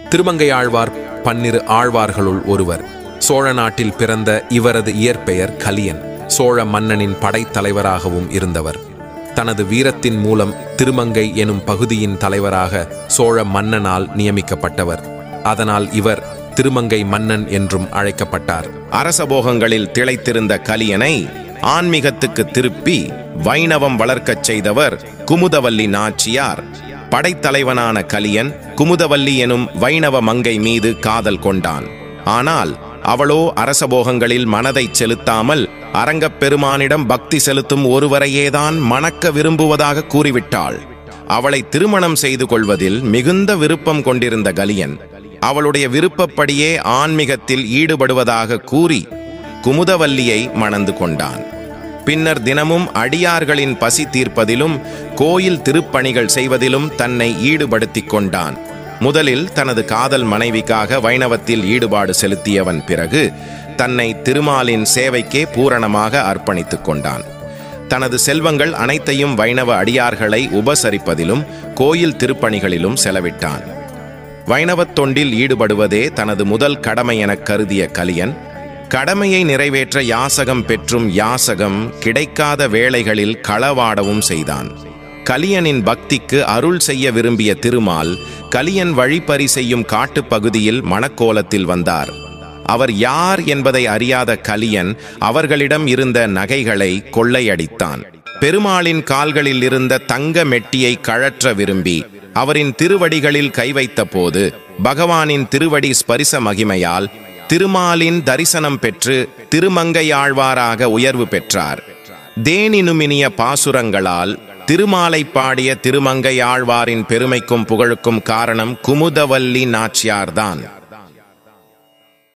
திருமங்கையாழ்வார் 12 ஆழ்வார்களுள் ஒருவர். சோழ நாட்டில் பிறந்த இவரது இயற்பெயர் கலியன். சோழ மன்னனின் படைத்தலைவராகவும் இருந்தவர். தனது வீரத்தின் மூலம் திருமங்கை எனும் பகுதியின் தலைவராக சோழ மன்னனால் நியமிக்கப்பட்டவர். அதனால் இவர் திருமங்கை மன்னன் என்றும் அழைக்கப்பட்டார். அரசபோகங்களில் திளைத்திருந்த கலியனை ஆன்மீகத்துக்கு திருப்பி வைணவம் வளர்க்கச் செய்தவர் குமுதவல்லி நாச்சியார். படைத்தலைவனான கலியன் குமுதவல்லி எனும் வைணவ மங்கை மீது காதல் கொண்டான். ஆனால் அவளோ அரசபோகங்களில் மனதை செலுத்தாமல் அரங்கப் பெருமானிடம் பக்தி செலுத்தும் ஒருவரையேதான் மணக்க விரும்புவதாக கூறிவிட்டாள். அவளை திருமணம் செய்து கொள்வதில் மிகுந்த விருப்பம் கொண்டிருந்த கலியன் அவளுடைய விருப்பப்படியே ஆன்மீகத்தில் ஈடுபடுவதாக கூறி குமுதவல்லியை மணந்து கொண்டான். பின்னர் தினமும் அடியார்களின் பசி தீர்ப்பதிலும் கோயில் திருப்பணிகள் செய்வதிலும் தன்னை ஈடுபடுத்திக் கொண்டான். முதலில் தனது காதல் மனைவிக்காக வைணவத்தில் ஈடுபாடு செலுத்தியவன் பிறகு தன்னை திருமாலின் சேவைக்கே பூரணமாக அர்ப்பணித்துக் கொண்டான். தனது செல்வங்கள் அனைத்தையும் வைணவ அடியார்களை உபசரிப்பதிலும் கோயில் திருப்பணிகளிலும் செலவிட்டான். வைணவத் தொண்டில் ஈடுபடுவதே தனது முதல் கடமை எனக் கருதிய கலியன் கடமையை நிறைவேற்ற யாசகம் பெற்றும் யாசகம் கிடைக்காத வேளைகளில் களவாடவும் செய்தான். கலியனின் பக்திக்கு அருள் செய்ய விரும்பிய திருமால் கலியன் வழிப்பறி செய்யும் காட்டுப்பகுதியில் மணக்கோலத்தில் வந்தார். அவர் யார் என்பதை அறியாத கலியன் அவர்களிடம் இருந்த நகைகளை கொள்ளையடித்தான். பெருமாளின் கால்களில் இருந்த தங்க மெட்டியை கழற்ற விரும்பி அவரின் திருவடிகளில் கை வைத்த போது பகவானின் திருவடி ஸ்பரிச மகிமையால் திருமாலின் தரிசனம் பெற்று திருமங்கையாழ்வாராக உயர்வு பெற்றார். தேனினுமினிய பாசுரங்களால் திருமாலை பாடிய திருமங்கையாழ்வாரின் பெருமைக்கும் புகழுக்கும் காரணம் குமுதவல்லி நாச்சியார்தான்.